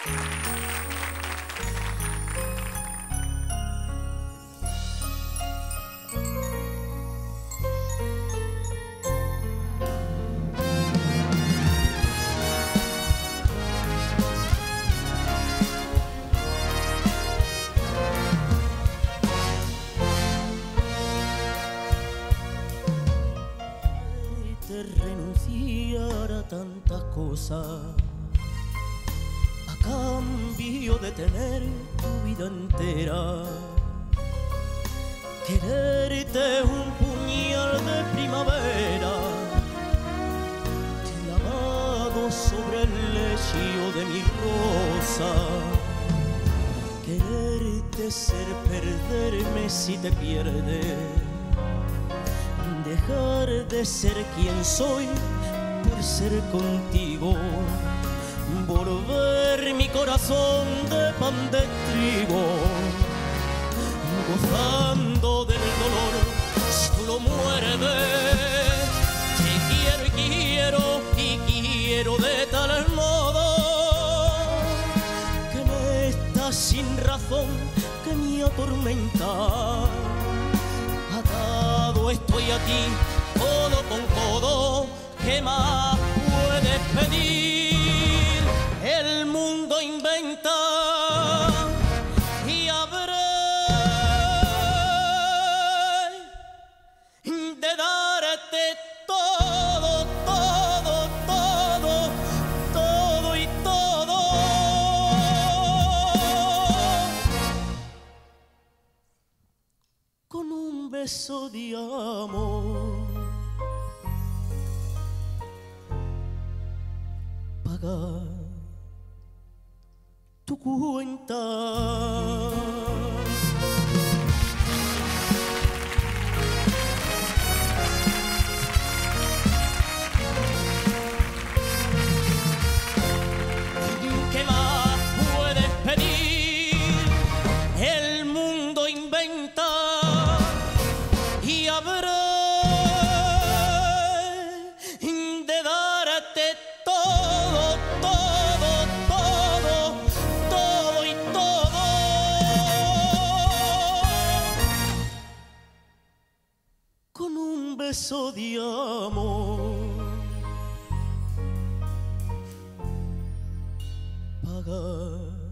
Renunciar a tantas cosas a cambio de tener tu vida entera. Quererte un puñal de primavera clavado sobre el lecho de mi rosa. Quererte ser perderme si te pierdes, dejar de ser quien soy por ser contigo, volver mi corazón de pan de trigo, gozando del dolor si tú lo muerdes. Te quiero y quiero y quiero de tal modo que en esta sin razón que me atormenta, atado estoy a ti, codo con codo. ¿Qué más puedes pedir? El mundo inventa y habré de darte todo, todo, todo, todo y todo. Con un beso de amor, pagar tu cuenta. ¿Qué más puedes pedir? El mundo inventa y habrá de darte todo, todo, todo, todo y todo. Con un beso de amor, pagar